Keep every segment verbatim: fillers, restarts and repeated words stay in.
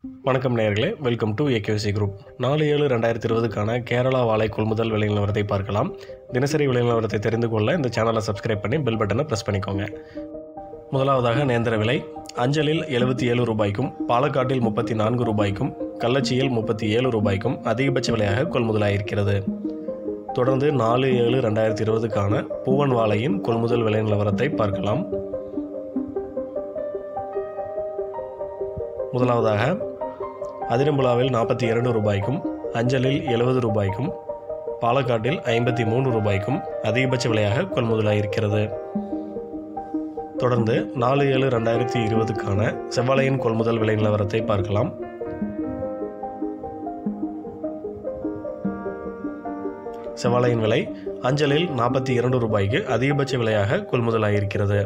வணக்கம் நேயர்களே, welcome to AKC group. நாலு ஏழு ரெண்டாயிரத்தி இருபதுக்கான கேரளா வாழை கொள்முதல் விலை நிலவரத்தை பார்க்கலாம். தினசரி விலை நிலவரத்தை தெரிந்து கொள்ள இந்த சேனலை சப்ஸ்கிரைப் பண்ணி பெல் பட்டனை ப்ரெஸ் பண்ணிக்கோங்க. முதலாவதாக நேந்திர விலை. அஞ்சலில் எழுபத்தி ஏழு ரூபாய்க்கும், பாலக்காட்டில் முப்பத்தி நான்கு ரூபாய்க்கும், கள்ளச்சியில் முப்பத்தி ஏழு ரூபாய்க்கும் அதிகபட்ச விலையாக கொள்முதலாயிருக்கிறது. தொடர்ந்து நாலு ஏழு ரெண்டாயிரத்தி இருபதுக்கான பூவன் வாழையின் கொள்முதல் விலை நிலவரத்தை பார்க்கலாம். முதலாவதாக அதிரம்புலாவில் நாற்பத்தி இரண்டு ரூபாய்க்கும், அஞ்சலில் எழுபது ரூபாய்க்கும், பாலக்காட்டில் ஐம்பத்தி மூன்று ரூபாய்க்கும் அதிகபட்ச விலையாக கொள்முதலாயிருக்கிறது. தொடர்ந்து நாலு ஏழு ரெண்டாயிரத்தி இருபதுக்கான செவ்வாழையின் கொள்முதல் விலை நிலவரத்தை பார்க்கலாம். செவ்வாழையின் விலை அஞ்சலில் நாற்பத்தி இரண்டு ரூபாய்க்கு அதிகபட்ச விலையாக கொள்முதலாயிருக்கிறது.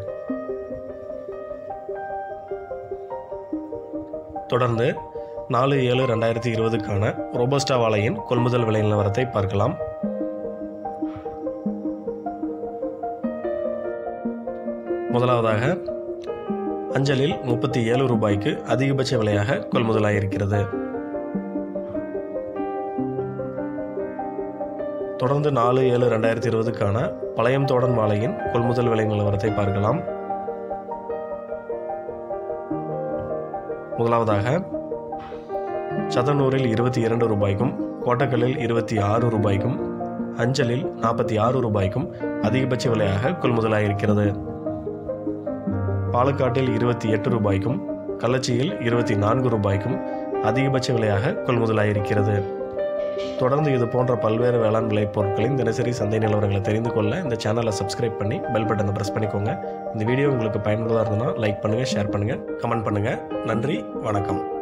தொடர்ந்து நாலு ஏழு ரெண்டாயிரத்தி இருபதுக்கான ரோபஸ்டா வாழையின் கொள்முதல் விலை நிலவரத்தை பார்க்கலாம். முதலாவதாக அஞ்சலில் முப்பத்தி ஏழு ரூபாய்க்கு அதிகபட்ச விலையாக கொள்முதலாயிருக்கிறது. தொடர்ந்து நாலு ஏழு ரெண்டாயிரத்தி இருபதுக்கான பழையம் தோடன் வாழையின் கொள்முதல் விலை நிலவரத்தை பார்க்கலாம். முதலாவதாக சதனூரில் இருபத்தி இரண்டு ரூபாய்க்கும், கோட்டக்கல்லில் இருபத்தி ஆறு ரூபாய்க்கும், அஞ்சலில் நாற்பத்தி ஆறு ரூபாய்க்கும் அதிகபட்ச விலையாக கொள்முதலாயிருக்கிறது. பாலக்காட்டில் இருபத்தி எட்டு ரூபாய்க்கும், கள்ளச்சியில் இருபத்தி நான்கு ரூபாய்க்கும் அதிகபட்ச விலையாக கொள்முதலாயிருக்கிறது. தொடர்ந்து இது போன்ற பல்வேறு வேளாண் விளைபொருட்களின் தினசரி சந்தை நிலவரங்களை தெரிந்து கொள்ள இந்த சேனலை சப்ஸ்கிரைப் பண்ணி பெல் பட்டனை ப்ரெஸ் பண்ணிக்கோங்க. இந்த வீடியோ உங்களுக்கு பயனுள்ளதாக இருந்ததுன்னா லைக் பண்ணுங்கள், ஷேர் பண்ணுங்கள், கமெண்ட் பண்ணுங்கள். நன்றி, வணக்கம்.